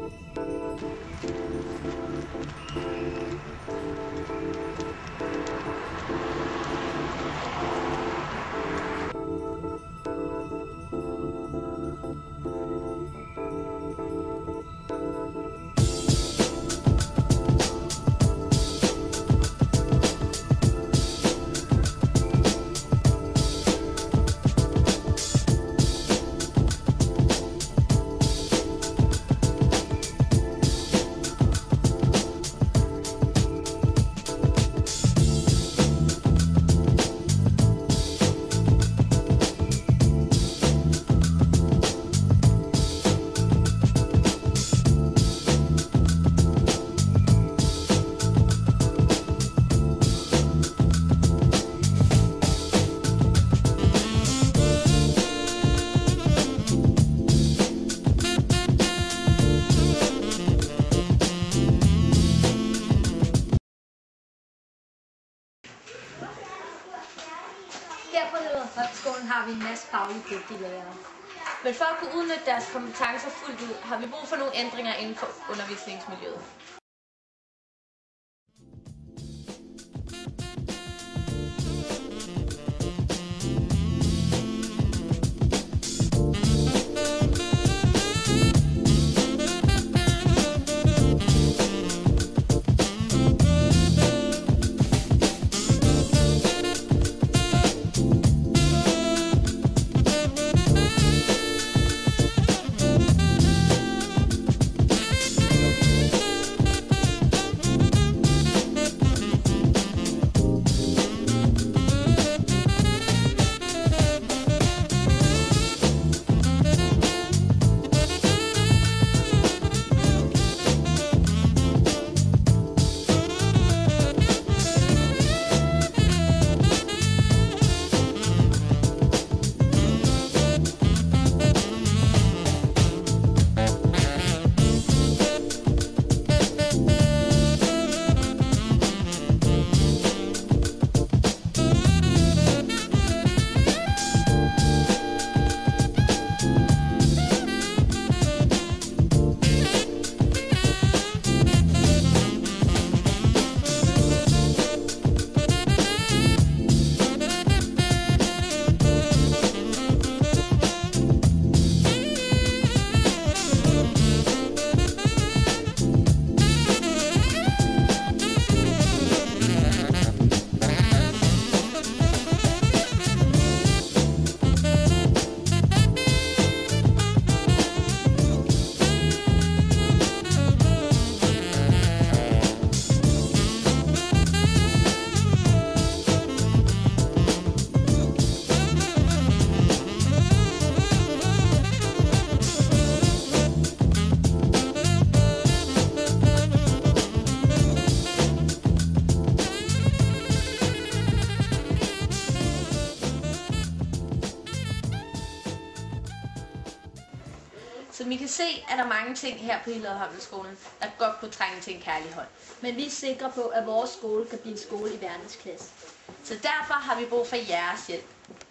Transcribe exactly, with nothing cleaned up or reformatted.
Her på Nederfolkskolen har vi en masse faglige dygtige lærere. Men for at kunne udnytte deres kompetencer fuldt ud, har vi brug for nogle ændringer inden for undervisningsmiljøet. Som I kan se, er der mange ting her på Hillerød-Handelsskolen, der godt kunne trænge til en kærlig hånd. Men vi er sikre på, at vores skole kan blive en skole i verdensklasse. Så derfor har vi brug for jeres hjælp.